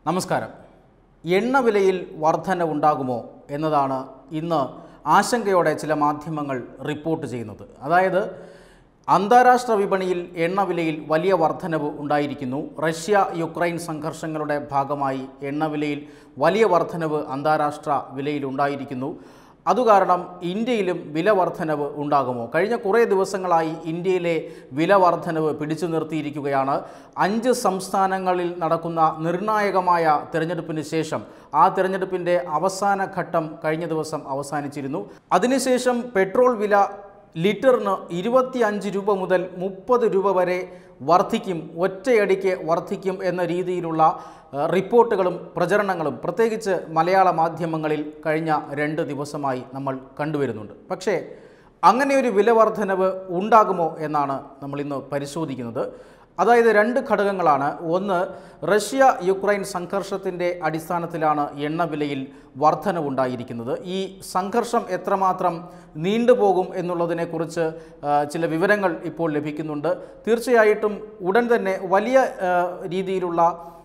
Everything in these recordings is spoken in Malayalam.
നമസ്കാരം. എണ്ണവിലയിൽ വർധനവുണ്ടാകുമോ എന്നതാണ് ഇന്ന് ആശങ്കയോടെ ചില മാധ്യമങ്ങൾ റിപ്പോർട്ട് ചെയ്യുന്നത്. അതായത് അന്താരാഷ്ട്ര വിപണിയിൽ എണ്ണവിലയിൽ വലിയ വർധനവ് ഉണ്ടായിരിക്കുന്നു. റഷ്യ യുക്രൈൻ സംഘർഷങ്ങളുടെ ഭാഗമായി എണ്ണവിലയിൽ വലിയ വർധനവ് അന്താരാഷ്ട്ര വിലയിൽ ഉണ്ടായിരിക്കുന്നു. അതുകാരണം ഇന്ത്യയിലും വില വർധനവ് ഉണ്ടാകുമോ? കഴിഞ്ഞ കുറേ ദിവസങ്ങളായി ഇന്ത്യയിലെ വില വർധനവ് പിടിച്ചു നിർത്തിയിരിക്കുകയാണ്. 5 സംസ്ഥാനങ്ങളിൽ നടക്കുന്ന നിർണായകമായ തിരഞ്ഞെടുപ്പിന് ശേഷം ആ തിരഞ്ഞെടുപ്പിൻ്റെ അവസാന ഘട്ടം കഴിഞ്ഞ ദിവസം അവസാനിച്ചിരുന്നു. അതിനുശേഷം പെട്രോൾ വില ലിറ്ററിന് 25 രൂപ മുതൽ 30 രൂപ വരെ വർദ്ധിക്കും, ഒറ്റയടിക്ക് വർദ്ധിക്കും എന്ന രീതിയിലുള്ള റിപ്പോർട്ടുകളും പ്രചരണങ്ങളും പ്രത്യേകിച്ച് മലയാള മാധ്യമങ്ങളിൽ കഴിഞ്ഞ 2 ദിവസമായി നമ്മൾ കണ്ടുവരുന്നുണ്ട്. പക്ഷേ അങ്ങനെയൊരു വില വർധനവ് ഉണ്ടാകുമോ എന്നാണ് നമ്മൾ ഇന്ന് പരിശോധിക്കുന്നത്. അതായത് 2 ഘടകങ്ങളാണ്. ഒന്ന്, റഷ്യ യുക്രൈൻ സംഘർഷത്തിൻ്റെ അടിസ്ഥാനത്തിലാണ് എണ്ണവിലയിൽ വർധനവുണ്ടായിരിക്കുന്നത്. ഈ സംഘർഷം എത്രമാത്രം നീണ്ടുപോകും എന്നുള്ളതിനെക്കുറിച്ച് ചില വിവരങ്ങൾ ഇപ്പോൾ ലഭിക്കുന്നുണ്ട്. തീർച്ചയായിട്ടും ഉടൻ തന്നെ വലിയ രീതിയിലുള്ള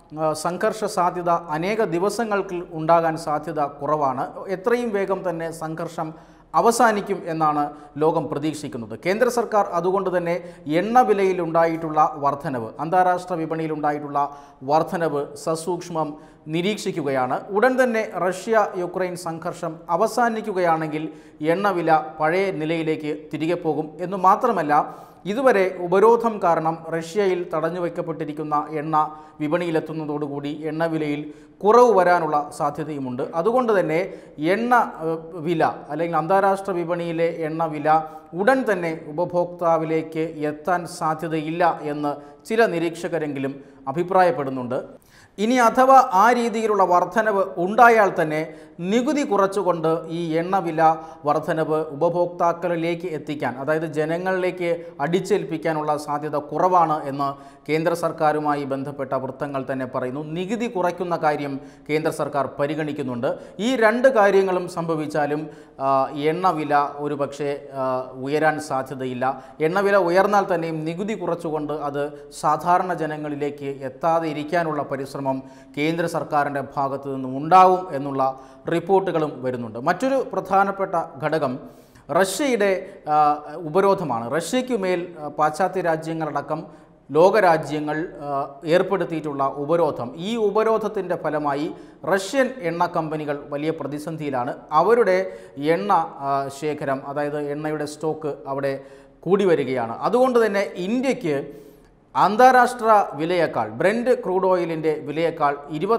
സംഘർഷ സാധ്യത അനേക ദിവസങ്ങൾക്ക് ഉണ്ടാകാൻ സാധ്യത കുറവാണ്. എത്രയും വേഗം തന്നെ സംഘർഷം അവസാനിക്കും എന്നാണ് ലോകം പ്രതീക്ഷിക്കുന്നത്. കേന്ദ്ര സർക്കാർ അതുകൊണ്ട് തന്നെ എണ്ണവിലയിൽ ഉണ്ടായിട്ടുള്ള വർധനവ്, അന്താരാഷ്ട്ര വിപണിയിൽ ഉണ്ടായിട്ടുള്ള വർധനവ് സസൂക്ഷ്മം നിരീക്ഷിക്കുകയാണ്. ഉടൻ തന്നെ റഷ്യ യുക്രൈൻ സംഘർഷം അവസാനിക്കുകയാണെങ്കിൽ എണ്ണവില പഴയ നിലയിലേക്ക് തിരികെ പോകും എന്നു മാത്രമല്ല, ഇതുവരെ ഉപരോധം കാരണം റഷ്യയിൽ തടഞ്ഞുവയ്ക്കപ്പെട്ടിരിക്കുന്ന എണ്ണ വിപണിയിലെത്തുന്നതോടുകൂടി എണ്ണവിലയിൽ കുറവ് വരാനുള്ള സാധ്യതയുമുണ്ട്. അതുകൊണ്ട് തന്നെ എണ്ണ വില അല്ലെങ്കിൽ അന്താരാഷ്ട്ര വിപണിയിലെ എണ്ണ വില ഉടൻ തന്നെ ഉപഭോക്താവിലേക്ക് എത്താൻ സാധ്യതയില്ല എന്ന് ചില നിരീക്ഷകരെങ്കിലും അഭിപ്രായപ്പെടുന്നുണ്ട്. ഇനി അഥവാ ആ രീതിയിലുള്ള വർധനവ് ഉണ്ടായാൽ തന്നെ നികുതി കുറച്ചുകൊണ്ട് ഈ എണ്ണവില വർധനവ് ഉപഭോക്താക്കളിലേക്ക് എത്തിക്കാൻ, അതായത് ജനങ്ങളിലേക്ക് അടിച്ചേൽപ്പിക്കാനുള്ള സാധ്യത കുറവാണ് എന്ന് കേന്ദ്ര സർക്കാരുമായി ബന്ധപ്പെട്ട വൃത്തങ്ങൾ തന്നെ പറയുന്നു. നികുതി കുറയ്ക്കുന്ന കാര്യം കേന്ദ്ര സർക്കാർ പരിഗണിക്കുന്നുണ്ട്. ഈ 2 കാര്യങ്ങളും സംഭവിച്ചാലും എണ്ണവില ഒരു പക്ഷേ ഉയരാൻ സാധ്യതയില്ല. എണ്ണവില ഉയർന്നാൽ തന്നെയും നികുതി കുറച്ചുകൊണ്ട് അത് സാധാരണ ജനങ്ങളിലേക്ക് എത്താതെ ഇരിക്കാനുള്ള പരിശ്രമം കേന്ദ്ര സർക്കാരിൻ്റെ ഭാഗത്തു നിന്നും ഉണ്ടാവും എന്നുള്ള റിപ്പോർട്ടുകളും വരുന്നുണ്ട്. മറ്റൊരു പ്രധാനപ്പെട്ട ഘടകം റഷ്യയുടെ ഉപരോധമാണ്. റഷ്യയ്ക്കുമേൽ പാശ്ചാത്യ രാജ്യങ്ങളടക്കം ലോകരാജ്യങ്ങൾ ഏർപ്പെടുത്തിയിട്ടുള്ള ഉപരോധം. ഈ ഉപരോധത്തിൻ്റെ ഫലമായി റഷ്യൻ എണ്ണ കമ്പനികൾ വലിയ പ്രതിസന്ധിയിലാണ്. അവരുടെ എണ്ണ ശേഖരം, അതായത് എണ്ണയുടെ സ്റ്റോക്ക് അവിടെ കൂടി വരികയാണ്. അതുകൊണ്ട് തന്നെ ഇന്ത്യക്ക് അന്താരാഷ്ട്ര വിലയേക്കാൾ, ബ്രെൻഡ് ക്രൂഡ് ഓയിലിൻ്റെ വിലയേക്കാൾ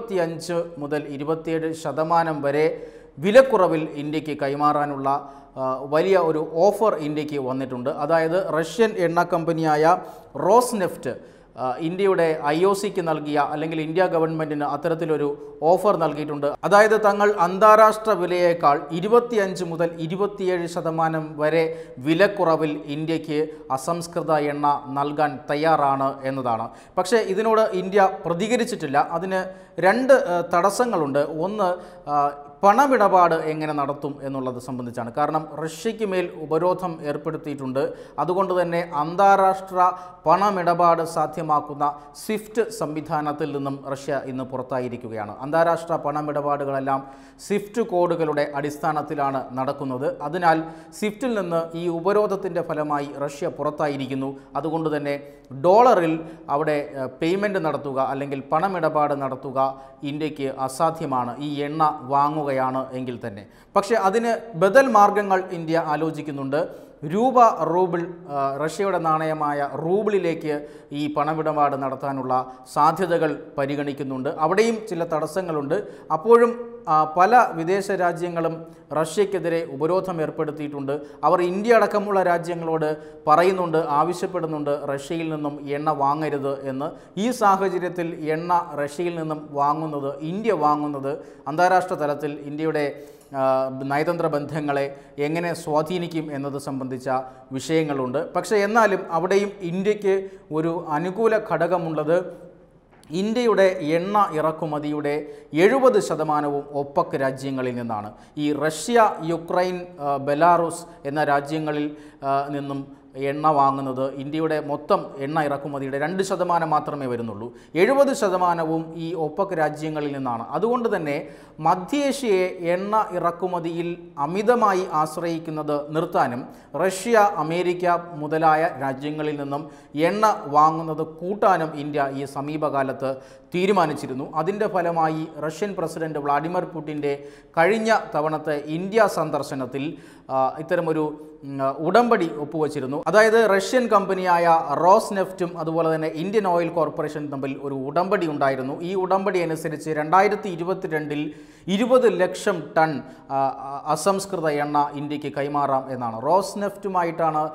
25 മുതൽ 27% വരെ വിലക്കുറവിൽ ഇന്ത്യക്ക് കൈമാറാനുള്ള വലിയ ഒരു ഓഫർ ഇന്ത്യക്ക് വന്നിട്ടുണ്ട്. അതായത് റഷ്യൻ എണ്ണ കമ്പനിയായ റോസ്നെഫ്റ്റ് ഇന്ത്യയുടെ IOCക്ക് നൽകിയ, അല്ലെങ്കിൽ ഇന്ത്യ ഗവൺമെൻറ്റിന് അത്തരത്തിലൊരു ഓഫർ നൽകിയിട്ടുണ്ട്. അതായത് തങ്ങൾ അന്താരാഷ്ട്ര വിലയേക്കാൾ 25 മുതൽ 27% വരെ വിലക്കുറവിൽ ഇന്ത്യക്ക് അസംസ്കൃത എണ്ണ നൽകാൻ തയ്യാറാണ് എന്നതാണ്. പക്ഷേ ഇതിനോട് ഇന്ത്യ പ്രതികരിച്ചിട്ടില്ല. അതിന് 2 തടസ്സങ്ങളുണ്ട്. ഒന്ന്, പണമിടപാട് എങ്ങനെ നടത്തും എന്നുള്ളത് സംബന്ധിച്ചാണ്. കാരണം റഷ്യയ്ക്ക് മേൽ ഉപരോധം ഏർപ്പെടുത്തിയിട്ടുണ്ട്. അതുകൊണ്ട് തന്നെ അന്താരാഷ്ട്ര പണമിടപാട് സാധ്യമാക്കുന്ന സ്വിഫ്റ്റ് സംവിധാനത്തിൽ നിന്നും റഷ്യ ഇന്ന് പുറത്തായിരിക്കുകയാണ്. അന്താരാഷ്ട്ര പണമിടപാടുകളെല്ലാം സ്വിഫ്റ്റ് കോഡുകളുടെ അടിസ്ഥാനത്തിലാണ് നടക്കുന്നത്. അതിനാൽ സ്വിഫ്റ്റിൽ നിന്ന് ഈ ഉപരോധത്തിൻ്റെ ഫലമായി റഷ്യ പുറത്തായിരിക്കുന്നു. അതുകൊണ്ട് തന്നെ ഡോളറിൽ അവിടെ പേയ്മെൻറ്റ് നടത്തുക അല്ലെങ്കിൽ പണമിടപാട് നടത്തുക ഇന്ത്യക്ക് അസാധ്യമാണ്, ഈ എണ്ണ വാങ്ങുകയാണ് എങ്കിൽ തന്നെ. പക്ഷേ അതിന് ബദൽ മാർഗങ്ങൾ ഇന്ത്യ ആലോചിക്കുന്നുണ്ട്. രൂപ, റൂബിൾ, റഷ്യയുടെ നാണയമായ റൂബിളിലേക്ക് ഈ പണമിടപാട് നടത്താനുള്ള സാധ്യതകൾ പരിഗണിക്കുന്നുണ്ട്. അവിടെയും ചില തടസ്സങ്ങളുണ്ട്. അപ്പോഴും പല വിദേശ രാജ്യങ്ങളും റഷ്യക്കെതിരെ ഉപരോധം ഏർപ്പെടുത്തിയിട്ടുണ്ട്. അവർ ഇന്ത്യ അടക്കമുള്ള രാജ്യങ്ങളോട് പറയുന്നുണ്ട്, ആവശ്യപ്പെടുന്നുണ്ട് റഷ്യയിൽ നിന്നും എണ്ണ വാങ്ങരുത് എന്ന്. ഈ സാഹചര്യത്തിൽ എണ്ണ റഷ്യയിൽ നിന്നും വാങ്ങുന്നത്, ഇന്ത്യ വാങ്ങുന്നത് അന്താരാഷ്ട്ര തലത്തിൽ ഇന്ത്യയുടെ നയതന്ത്ര ബന്ധങ്ങളെ എങ്ങനെ സ്വാധീനിക്കും എന്നത് സംബന്ധിച്ച വിഷയങ്ങളുണ്ട്. പക്ഷേ എന്നാലും അവിടെയും ഇന്ത്യക്ക് ഒരു അനുകൂല ഘടകമുള്ളത് ഇന്ത്യയുടെ എണ്ണ ഇറക്കുമതിയുടെ 70% ഒപെക് രാജ്യങ്ങളിൽ നിന്നാണ്. ഈ റഷ്യ, യുക്രൈൻ, ബെലാറുസ് എന്ന രാജ്യങ്ങളിൽ നിന്നും എണ്ണ വാങ്ങുന്നത് ഇന്ത്യയുടെ മൊത്തം എണ്ണ ഇറക്കുമതിയുടെ 2% മാത്രമേ വരുന്നുള്ളൂ. 70% ഈ ഒപെക് രാജ്യങ്ങളിൽ നിന്നാണ്. അതുകൊണ്ട് തന്നെ മധ്യേഷ്യയെ എണ്ണ ഇറക്കുമതിയിൽ അമിതമായി ആശ്രയിക്കുന്നത് നിർത്താനും റഷ്യ, അമേരിക്ക മുതലായ രാജ്യങ്ങളിൽ നിന്നും എണ്ണ വാങ്ങുന്നത് കൂട്ടാനും ഇന്ത്യ ഈ സമീപകാലത്ത് തീരുമാനിച്ചിരുന്നു. അതിൻ്റെ ഫലമായി റഷ്യൻ പ്രസിഡന്റ് വ്ളാഡിമിർ പുടിൻ്റെ കഴിഞ്ഞ തവണത്തെ ഇന്ത്യ സന്ദർശനത്തിൽ ഇത്തരമൊരു ഉടമ്പടി ഒപ്പുവച്ചിരുന്നു. അതായത് റഷ്യൻ കമ്പനിയായ റോസ്നെഫ്റ്റും അതുപോലെ തന്നെ ഇന്ത്യൻ ഓയിൽ കോർപ്പറേഷൻ തമ്മിൽ ഒരു ഉടമ്പടി ഉണ്ടായിരുന്നു. ഈ ഉടമ്പടി അനുസരിച്ച് 2022 20 ലക്ഷം ടൺ അസംസ്കൃത എണ്ണ ഇന്ത്യക്ക് കൈമാറാം എന്നാണ്. റോസ്നെഫ്റ്റുമായിട്ടാണ്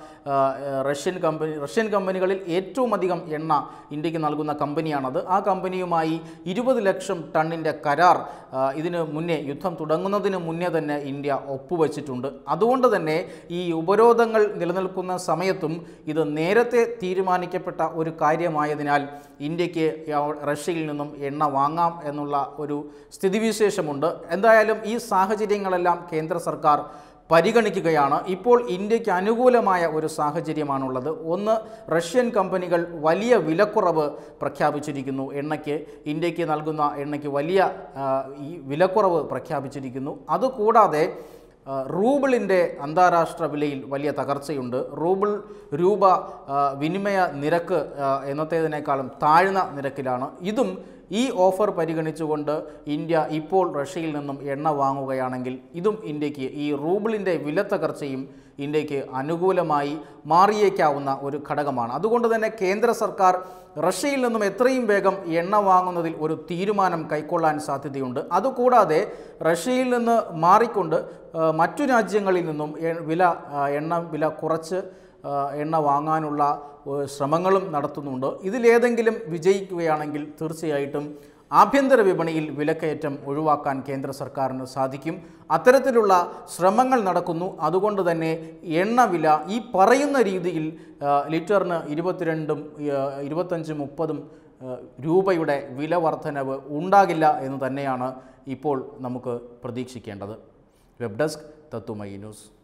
റഷ്യൻ കമ്പനികളിൽ ഏറ്റവും അധികം എണ്ണ ഇന്ത്യക്ക് നൽകുന്ന കമ്പനിയാണത്. ആ കമ്പനിയുമായി 20 ലക്ഷം ടണ്ണിൻ്റെ കരാർ ഇതിന് മുന്നേ, യുദ്ധം തുടങ്ങുന്നതിന് മുന്നേ തന്നെ ഇന്ത്യ ഒപ്പുവച്ചിട്ടുണ്ട്. അതുകൊണ്ട് തന്നെ ഈ ഉപരോധങ്ങൾ നിലനിൽക്കുന്ന സമയത്തും ഇത് നേരത്തെ തീരുമാനിക്കപ്പെട്ട ഒരു കാര്യമായതിനാൽ ഇന്ത്യക്ക് റഷ്യയിൽ നിന്നും എണ്ണ വാങ്ങാം എന്നുള്ള ഒരു സ്ഥിതിവിശേഷമുണ്ട്. എന്തായാലും ഈ സാഹചര്യങ്ങളെല്ലാം കേന്ദ്ര സർക്കാർ പരിഗണിക്കുകയാണ്. ഇപ്പോൾ ഇന്ത്യക്ക് അനുകൂലമായ ഒരു സാഹചര്യമാണുള്ളത്. ഒന്ന്, റഷ്യൻ കമ്പനികൾ വലിയ വിലക്കുറവ് പ്രഖ്യാപിച്ചിരിക്കുന്നു. ഇന്ത്യക്ക് നൽകുന്ന എണ്ണയ്ക്ക് വലിയ ഈ വിലക്കുറവ് പ്രഖ്യാപിച്ചിരിക്കുന്നു. അതുകൂടാതെ റൂബിളിൻ്റെ അന്താരാഷ്ട്ര വിലയിൽ വലിയ തകർച്ചയുണ്ട്. രൂപ വിനിമയ നിരക്ക് എന്നത്തേതിനേക്കാളും താഴ്ന്ന നിരക്കിലാണ്. ഈ ഓഫർ പരിഗണിച്ചുകൊണ്ട് ഇന്ത്യ ഇപ്പോൾ റഷ്യയിൽ നിന്നും എണ്ണ വാങ്ങുകയാണെങ്കിൽ ഇതും ഇന്ത്യക്ക്, ഈ റൂബിളിൻ്റെ വില തകർച്ചയും ഇന്ത്യക്ക് അനുകൂലമായി മാറിയേക്കാവുന്ന ഒരു ഘടകമാണ്. അതുകൊണ്ട് തന്നെ കേന്ദ്ര സർക്കാർ റഷ്യയിൽ നിന്നും എത്രയും വേഗം എണ്ണ വാങ്ങുന്നതിൽ ഒരു തീരുമാനം കൈക്കൊള്ളാൻ സാധ്യതയുണ്ട്. അതുകൂടാതെ റഷ്യയിൽ നിന്ന് മാറിക്കൊണ്ട് മറ്റു രാജ്യങ്ങളിൽ നിന്നും എണ്ണ വില കുറച്ച് എണ്ണ വാങ്ങാനുള്ള ശ്രമങ്ങളും നടത്തുന്നുണ്ട്. ഇതിലേതെങ്കിലും വിജയിക്കുകയാണെങ്കിൽ തീർച്ചയായിട്ടും ആഭ്യന്തര വിപണിയിൽ വിലക്കയറ്റം ഒഴിവാക്കാൻ കേന്ദ്ര സർക്കാരിന് സാധിക്കും. അത്തരത്തിലുള്ള ശ്രമങ്ങൾ നടക്കുന്നു. അതുകൊണ്ട് തന്നെ എണ്ണവില ഈ പറയുന്ന രീതിയിൽ ലിറ്ററിന് 22, 25, 30 രൂപയുടെ വില വർധനവ് ഉണ്ടാകില്ല എന്ന് തന്നെയാണ് ഇപ്പോൾ നമുക്ക് പ്രതീക്ഷിക്കേണ്ടത്. Web desk, Tattvamayi news.